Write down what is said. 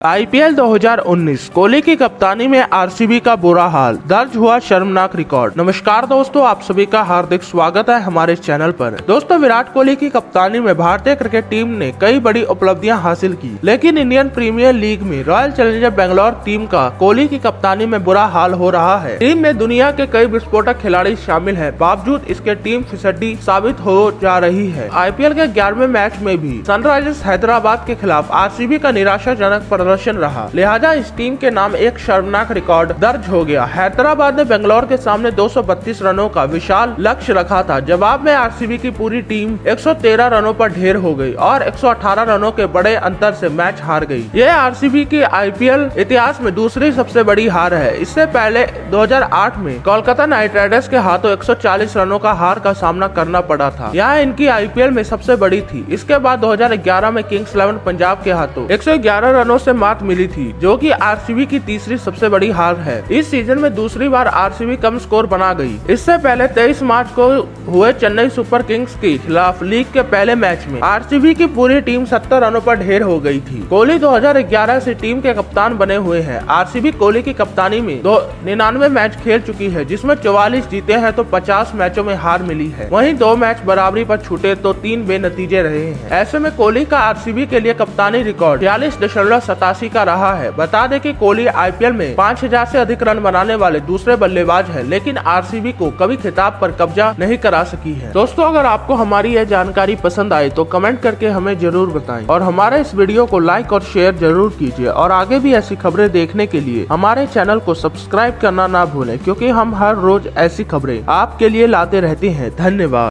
IPL 2019 Kohli की कप्तानी में आरसीबी का बुरा हाल, दर्ज हुआ शर्मनाक रिकॉर्ड। नमस्कार दोस्तों, आप सभी का हार्दिक स्वागत है हमारे चैनल पर। दोस्तों, विराट कोहली की कप्तानी में भारतीय क्रिकेट टीम ने कई बड़ी उपलब्धियां हासिल की, लेकिन इंडियन प्रीमियर लीग में रॉयल चैलेंजर बेंगलोर टीम का कोहली की कप्तानी में बुरा हाल हो रहा है। टीम में दुनिया के कई विस्फोटक खिलाड़ी शामिल है, बावजूद इसके टीम फिसड्डी साबित हो जा रही है। आईपीएल के 11वें मैच में भी सनराइजर्स हैदराबाद के खिलाफ आरसीबी का निराशाजनक प्रदर्शन रहा, लिहाजा इस टीम के नाम एक शर्मनाक रिकॉर्ड दर्ज हो गया। हैदराबाद ने बेंगलोर के सामने 232 रनों का विशाल लक्ष्य रखा था। जवाब में आरसीबी की पूरी टीम 113 रनों पर ढेर हो गई और 118 रनों के बड़े अंतर से मैच हार गई। यह आरसीबी की आईपीएल इतिहास में दूसरी सबसे बड़ी हार है। इससे पहले 2008 में कोलकाता नाइट राइडर्स के हाथों 140 रनों का हार का सामना करना पड़ा था। यह इनकी आईपीएल में सबसे बड़ी थी। इसके बाद 2011 में किंग्स 11 पंजाब के हाथों 111 रनों से मात मिली थी, जो कि आरसीबी की तीसरी सबसे बड़ी हार है। इस सीजन में दूसरी बार आरसीबी कम स्कोर बना गई। इससे पहले 23 मार्च को हुए चेन्नई सुपर किंग्स के खिलाफ लीग के पहले मैच में आरसीबी की पूरी टीम 70 रनों पर ढेर हो गई थी। कोहली 2011 से टीम के कप्तान बने हुए हैं। आरसीबी कोहली की कप्तानी में 99 मैच खेल चुकी है, जिसमें 44 जीते हैं तो 50 मैचों में हार मिली है। वहीं 2 मैच बराबरी पर छूटे तो 3 बेनतीजे रहे हैं। ऐसे में कोहली का आरसीबी के लिए कप्तानी रिकॉर्ड 46.87 का रहा है। बता दें कि कोहली आईपीएल में 5000 से अधिक रन बनाने वाले दूसरे बल्लेबाज हैं, लेकिन आरसीबी को कभी खिताब पर कब्जा नहीं करा सकी है। दोस्तों, अगर आपको हमारी यह जानकारी पसंद आए तो कमेंट करके हमें जरूर बताएं और हमारे इस वीडियो को लाइक और शेयर जरूर कीजिए। और आगे भी ऐसी खबरें देखने के लिए हमारे चैनल को सब्सक्राइब करना ना भूलें, क्योंकि हम हर रोज ऐसी खबरें आपके लिए लाते रहते हैं। धन्यवाद।